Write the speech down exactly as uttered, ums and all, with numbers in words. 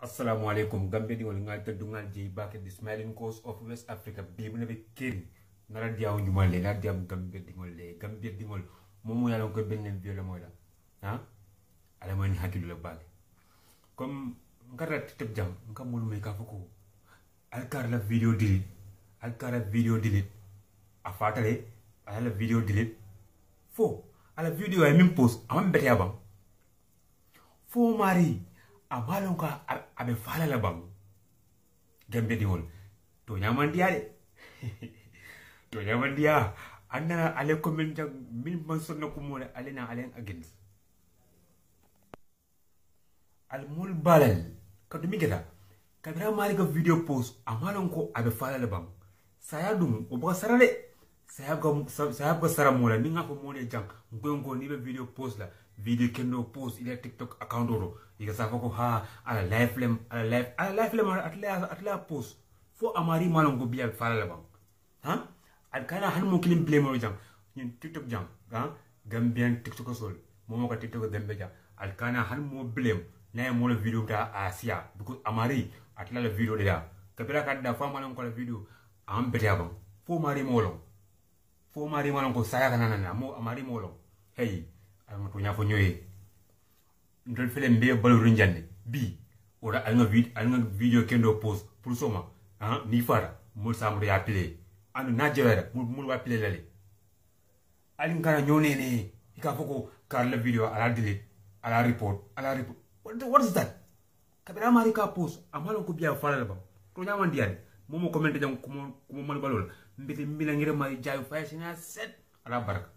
Assalamu alaikum. Gambia di ngal tedungal ji back the smiling coast of West Africa. Bi mu be kiri nara diaw ñumal le na diam Gambia di ngol le Gambia di ngol momu yalla ko benen viole moy la ha ala man hakilu la bag comme ngara tep jam ngam mulu me ka fuko al kar la video delete al kar la video delete a fatale ala video delete fo ala video ay même post am bete abam fo mari amalon ka abe fala la bang Gambia di ngol to nyaman dia de to nyaman dia anna ale comment jang min man sonna ko mo ale na alen against al mul balal ka dumi geta kabira mari ka video post amalon ko abe fala la bang saya dum o ba sarale saya ga saya ga sara mo la ni nga ko mo le jang ngongo ni be video post la video kendo post ila TikTok account oro iga safa ko ha ala live lem ala live ala live lem atla atla post fo amari malon go biya fala la bang ha al kana han mo kilim blame mo jang ñun TikTok jang ha Gambian TikTok sol mo mo ko TikTok dembe jang al kana han mo blame na mo la video ta asia because amari atla la video de ya kabira ka da fa malon ko la video am beti abang fo mari molon fo mari malon ko saya kana na mo amari molon hey am to nya fo ñoy ndol fele mbe balu njande bi ora alnga vid alnga video kendo post pour soma hein ni fara mul samru ya play anu na jewere mul mul wa play lale alin kana ñone ne ika foko kar la video ala delete ala report ala report what, what is that kabira mari ka post amalo ko biya fala la ba to ñaman diane momo commenter jang ko mo man balol mbete mbila ngire mari jaay fay sina set ala baraka